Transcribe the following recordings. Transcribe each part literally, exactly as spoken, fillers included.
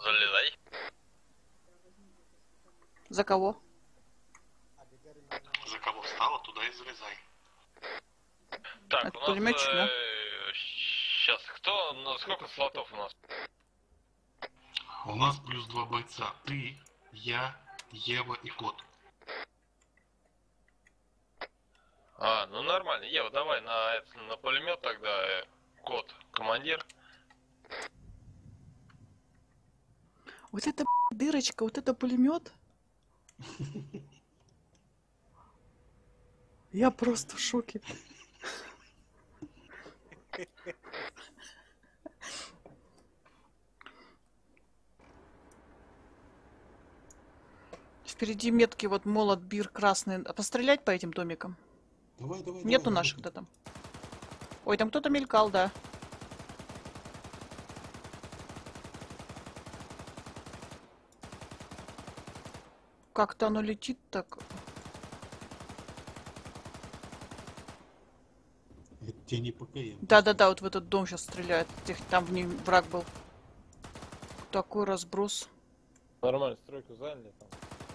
Залезай. За кого? За кого встала, туда и залезай. Так, Это у нас... пулеметчик, да? Сейчас, кто... Ну, сколько слотов у нас? У нас плюс два бойца. Ты, я, Ева и Кот. А, ну нормально. Ева, давай на, это, на пулемет тогда. Э, Кот, командир. Вот это дырочка, вот это пулемет. Я просто в шоке. Впереди метки, вот молот, бир, красный. А пострелять по этим домикам? Давай, давай, Нету давай, наших, давай. да там? Ой, там кто-то мелькал, да. Как-то оно летит так. Это тебе не ПКМ. Да-да-да, вот в этот дом сейчас стреляет. Тех- Там в ней враг был. Такой разброс. Нормально, стройку заняли там.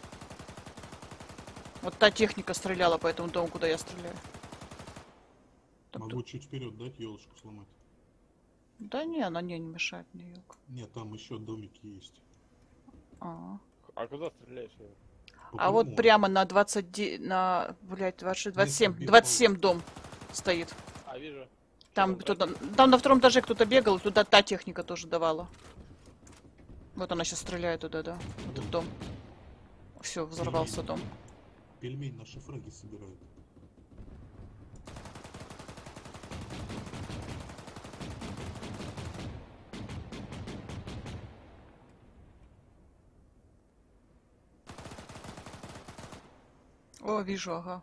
Вот та техника стреляла по этому дому, куда я стреляю. Там Могу чуть вперед дать, елочку сломать. тут- Да не, она не, не мешает мне, ёлка. Нет, там еще домики есть. А, А куда стреляешь, Ева? По а вот прямому. прямо на двадцать, де- на, блядь, двадцать шесть, двадцать семь, бил двадцать семь дом стоит. А, вижу. Там Что там кто-то, там на втором этаже кто-то бегал, туда та техника тоже давала. Вот она сейчас стреляет туда, да, в этот дом. Все, взорвался дом. Пельмень наши фраги собирают. О, вижу, ага.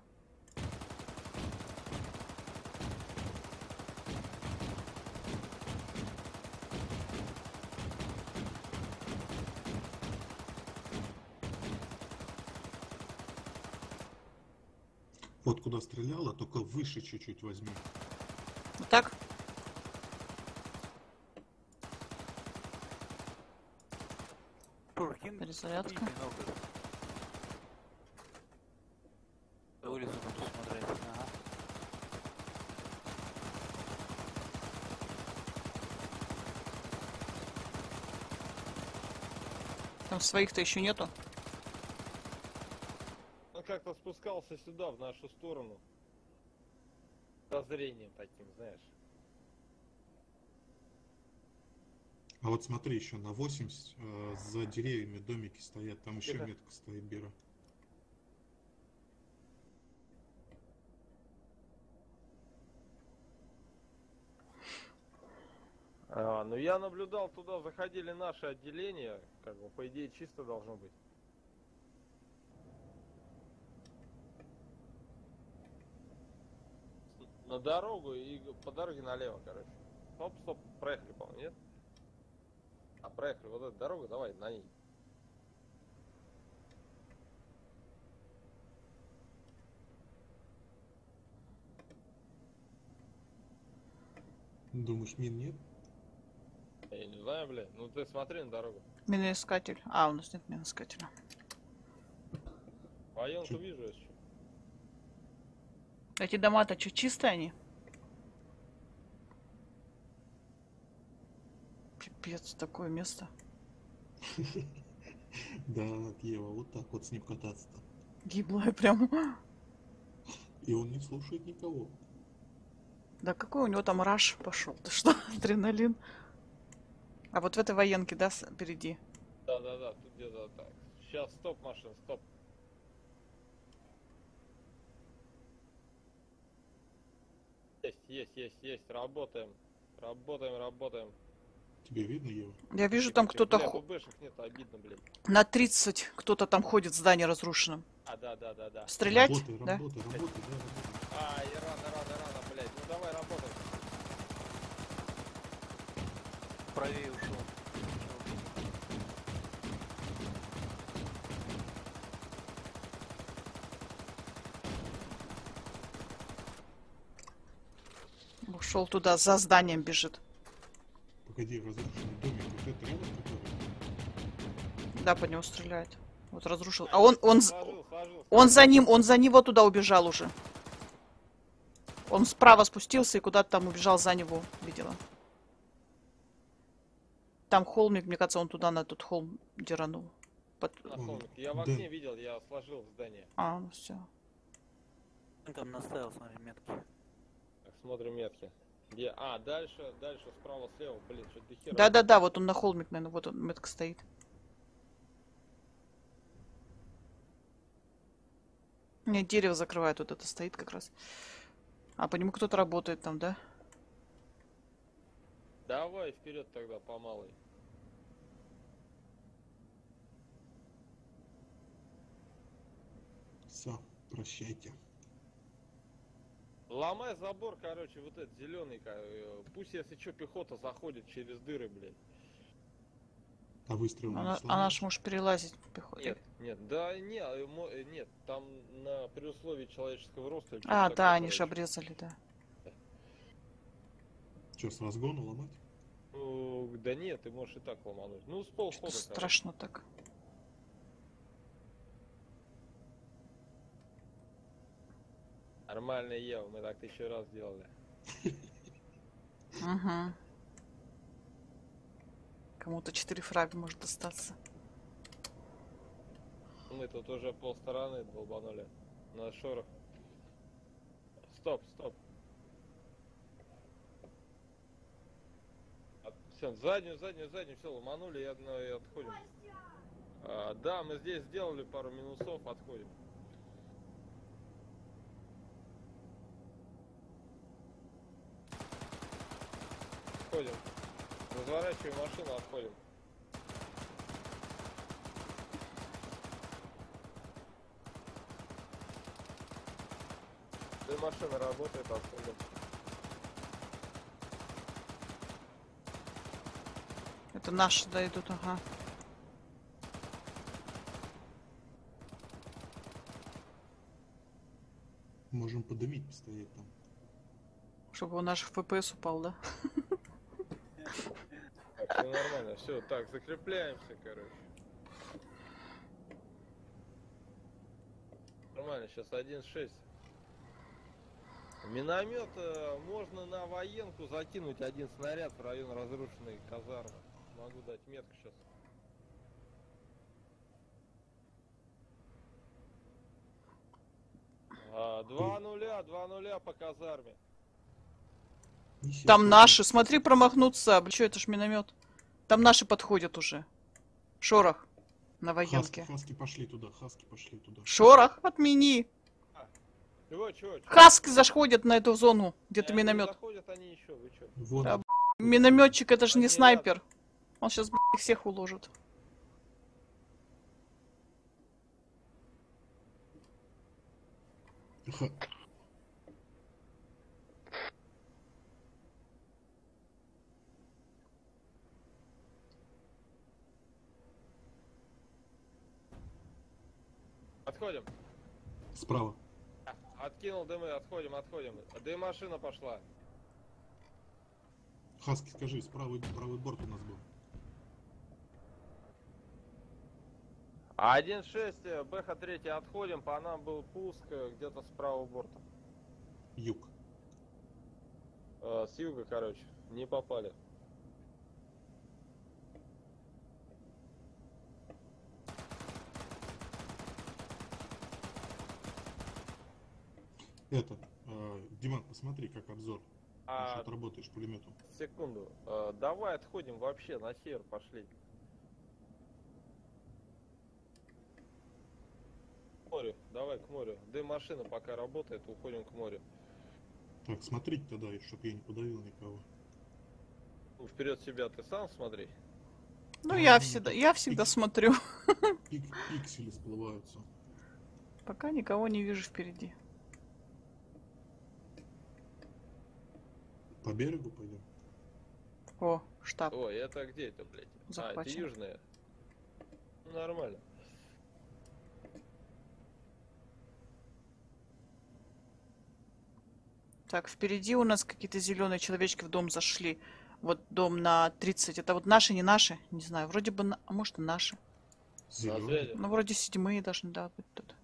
Вот куда стреляла, только выше чуть-чуть возьми. Вот так? Перезарядка. Улицу буду смотреть. Ага. Там своих-то еще нету. Он как-то спускался сюда, в нашу сторону. Со зрением таким, знаешь. А вот смотри, еще на восемьдесят э, за деревьями домики стоят, там еще Тихо. метка стоит, Бира. А, ну я наблюдал, туда заходили наши отделения, как бы по идее чисто должно быть. На дорогу и по дороге налево, короче. Стоп, стоп, проехали, по-моему, нет? А, проехали, вот эта дорога, давай на ней. Думаешь, мин нет? Я не знаю, блядь, ну ты смотри на дорогу. Миноискатель. А, у нас нет миноискателя. Военку Чё? вижу еще. Эти дома-то что, чистые они? Пипец, такое место. Да, Ева, вот так вот с ним кататься-то. Гиблое прям. И он не слушает никого. Да какой у него там раш пошел? Ты что, адреналин? А вот в этой военке, да, с- впереди? Да-да-да, тут где-то так. Сейчас, стоп, машина, стоп. Есть, есть, есть, есть, работаем. Работаем, работаем. Тебе видно, Ева? Я вижу, там кто-то Бля, хо- ББшек нет, обидно, блядь. на тридцать кто-то там ходит в здании разрушенном. А, да, да, да, да. Стрелять? Работай, Да? работай, работай, да, работай. А, и рано, рано, рано, блядь. Ну давай работай. Правее ушел. Ушел туда, за зданием бежит. Погоди, разрушенный домик, вот это рядом который? Да, по нему стреляет. Вот разрушил. А он, он, Сложил, сложил, он за ним, он за него туда убежал уже. Он справа спустился и куда-то там убежал за него, видела. Там холмик, мне кажется, он туда на тот холм деранул. Под... На холмик. Я в Да. окне видел, я сложил в здание. А, ну все. Там наставил, смотри, метки. Так, смотрим метки. Где? А, дальше, дальше, справа, слева. Блин, что до хера. Да-да-да, вот он на холмик, наверное, вот он, метка стоит. Нет, дерево закрывает, вот это стоит как раз. А по нему кто-то работает там, да? Давай вперед тогда, по малой. Все, прощайте. Ломай забор, короче, вот этот зеленый. Пусть, если что, пехота заходит через дыры, блядь. А выстрел не Она, сломал? она ж может перелазить. пехо- Нет, нет, да не, э, мо- э, нет, там на при условии человеческого роста. или что-то А, такое, да, они ж короче. обрезали, да. Что, с разгона ломать? Ну, да нет, ты можешь и так ломануть. Ну, с Что-то полхода, короче. страшно так. Нормально, Ева, мы так еще раз делали. Угу. Кому-то четыре фрага может достаться. Мы тут уже полстороны долбанули на шорох. Стоп, стоп. Все, заднюю, заднюю, заднюю, все, ломанули и, одно, и отходим. А, да, мы здесь сделали пару минусов, отходим. Отходим. Разворачиваем машину, отходим. Две машины работает, отходим. Это наши, да, идут, ага. Можем подымить, постоять там. Чтобы у наших эф пи эс упал, да? Так, все нормально, все, так, закрепляемся, короче. Нормально, сейчас один шесть. Миномет э, можно на военку закинуть один снаряд в район разрушенной казармы. Могу дать метку сейчас. А, два нуля, два нуля по казарме. Неси Там охоту. наши, смотри, промахнуться. Блин, что это ж миномет? Там наши подходят уже. Шорох на Хаски, военке. хаски пошли туда, хаски пошли туда. Шорох, отмени. Чего, чего, чего? Хаски заходят на эту зону, где-то Они миномет. заходят, они еще, вы чё? Вот, Да, Минометчик, это же не Они снайпер. Он сейчас их всех уложит. ха- Отходим. справа. Откинул дымы, отходим, отходим. Дым машина пошла. Хаски, скажи, правый, правый борт у нас был. один шесть, Бэха три, отходим, по нам был пуск э, где-то с правого борта. Юг. Э, с юга, короче, не попали. Это, э, Диман, посмотри, как обзор. А, Что ты работаешь пулеметом. секунду. Э, давай отходим вообще, на север пошли. К морю, давай к морю. Дым машина пока работает, уходим к морю. Так, смотрите тогда, чтобы я не подавил никого. Ну, вперед себя ты сам смотри. Ну, я всегда, я всегда смотрю. Пик, пиксели всплываются. Пока никого не вижу впереди. По берегу пойдем? О, штаб. Ой, это где это, блядь? А, это Захвачен. южная. Ну, нормально. Так, впереди у нас какие-то зеленые человечки в дом зашли. Вот дом на тридцать. Это вот наши, не наши? Не знаю. Вроде бы, на... а может и наши. Зелёный. связи. Ну, вроде седьмые должны, да, быть тут.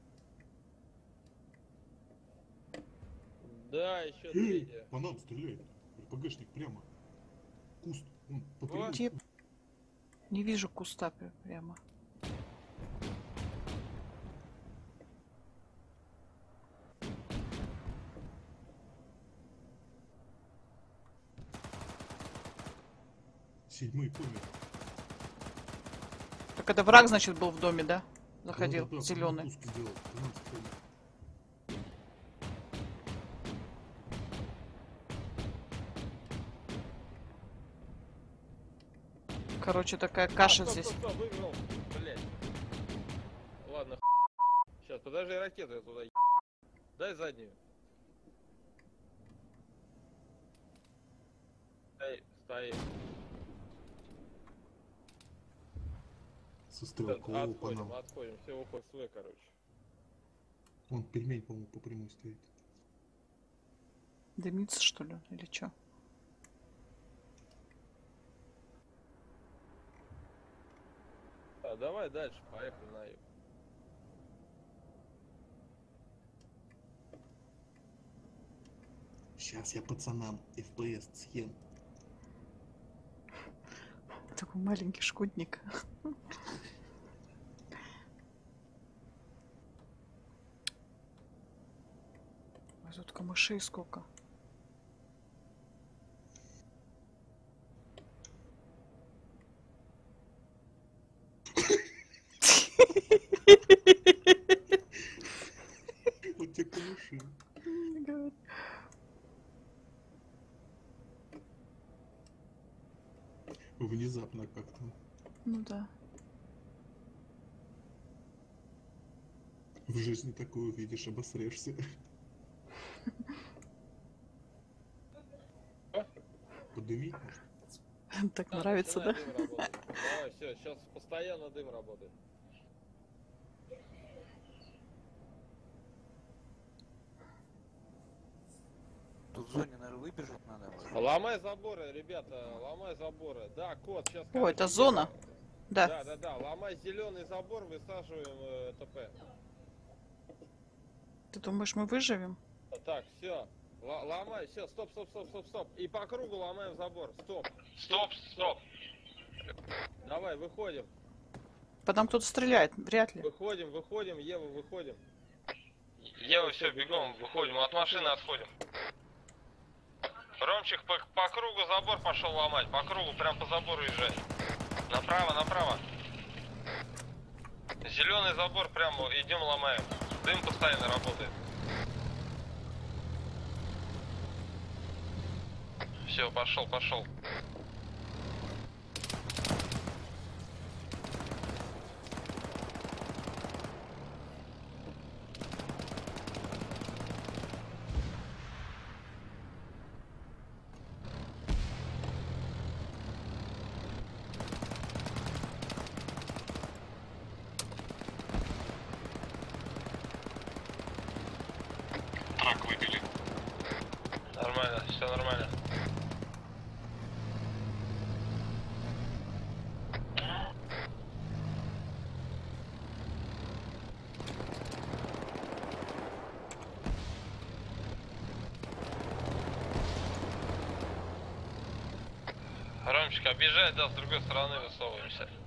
Да, еще Эй, третья. по нам стреляет. РПГшник прямо. Куст. Он по Вот. прямой. Тип. Не вижу куста пр- прямо. Седьмой помер. Так это враг, значит, был в доме, да? Заходил, Да-да-да, зеленый. пуск сделал. тринадцать помер. Короче, такая каша А, стоп, здесь. стоп, стоп, выиграл. Блять. Ладно, сейчас, подожди, ракету я туда е- Дай заднюю. Эй, стоит. Со стрелкового по Отходим, нам. отходим. Все, уход свой, короче. Он пельмень, по-моему, по прямой стоит. Дымится, что ли? Или что? А, давай дальше, поехали на юг. Сейчас я пацанам эф пи эс съем. Такой маленький шкодник. Ой, тут камышей сколько. Вот те камыши. Внезапно как-то. Ну да. В жизни такое увидишь, обосрешься. Подымить может? Так А, нравится, да? начинай дым работать. Давай, все, сейчас постоянно дым работает. Тут в зоне, наверное, выбежать надо. Ломай заборы, ребята, ломай заборы. Да, кот, сейчас... О, это зона? Да. Да, да, да, ломай зеленый забор, высаживаем э, ТП. Ты думаешь, мы выживем? Так, все. Ломай, все, стоп, стоп, стоп, стоп, стоп. И по кругу ломаем забор. Стоп. Стоп, стоп. Давай, выходим. По нам кто-то стреляет, вряд ли. Выходим, выходим, Ева, выходим. Ева, все, бегом, выходим, от машины отходим. Ромчик, по, по кругу забор пошел ломать, по кругу, прям по забору езжай. Направо, направо. Зеленый забор, прямо идем ломаем. Дым постоянно работает. Все, пошел, пошел. Трак выбили. Нормально, все нормально. Ромчик, объезжай, да, с другой стороны высовываемся.